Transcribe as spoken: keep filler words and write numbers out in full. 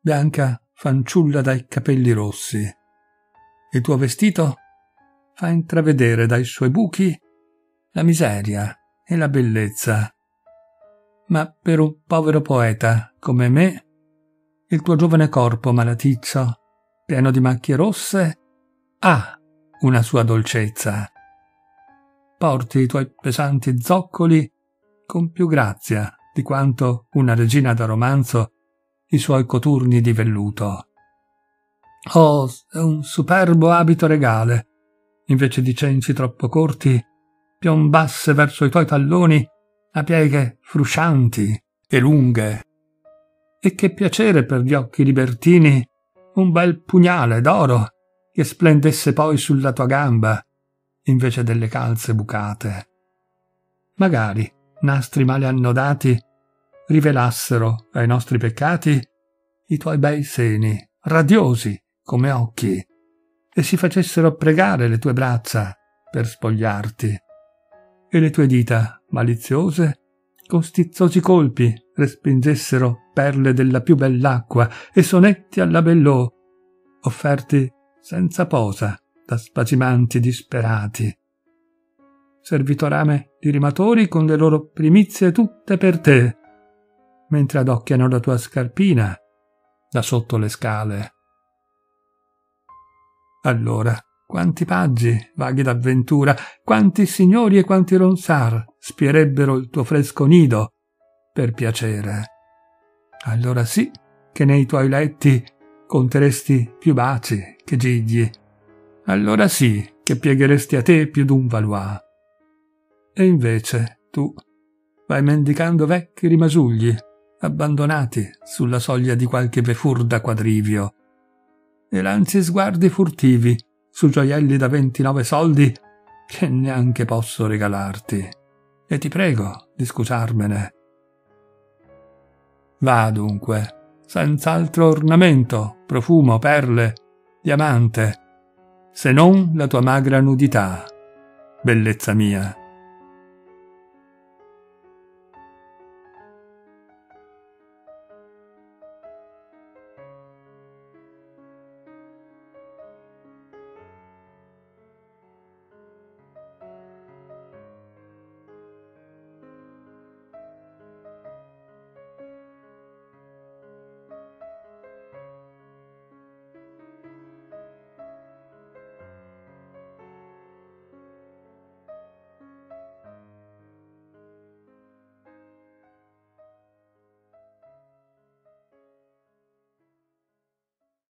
bianca fanciulla dai capelli rossi. Il tuo vestito fa intravedere dai suoi buchi la miseria e la bellezza. Ma per un povero poeta come me, il tuo giovane corpo malaticcio, pieno di macchie rosse, ha una sua dolcezza. Porti i tuoi pesanti zoccoli con più grazia di quanto una regina da romanzo i suoi coturni di velluto. Oh, è un superbo abito regale. Invece di cenci troppo corti, piombasse verso i tuoi talloni a pieghe fruscianti e lunghe. E che piacere per gli occhi libertini un bel pugnale d'oro che splendesse poi sulla tua gamba invece delle calze bucate. Magari nastri male annodati rivelassero ai nostri peccati i tuoi bei seni, radiosi come occhi, e si facessero pregare le tue braccia per spogliarti, e le tue dita maliziose con stizzosi colpi respingessero perle della più bell'acqua e sonetti alla Bellò, offerti senza posa da spazimanti disperati. Servitorame di rimatori con le loro primizie tutte per te, mentre adocchiano la tua scarpina da sotto le scale. Allora, quanti paggi vaghi d'avventura, quanti signori e quanti ronsar spierebbero il tuo fresco nido per piacere. Allora sì che nei tuoi letti conteresti più baci che gigli. Allora sì che piegheresti a te più d'un valois. E invece tu vai mendicando vecchi rimasugli abbandonati sulla soglia di qualche vefurda quadrivio e lanci sguardi furtivi su gioielli da ventinove soldi che neanche posso regalarti, e ti prego di scusarmene. Va dunque, senz'altro ornamento, profumo, perle, diamante, se non la tua magra nudità, bellezza mia.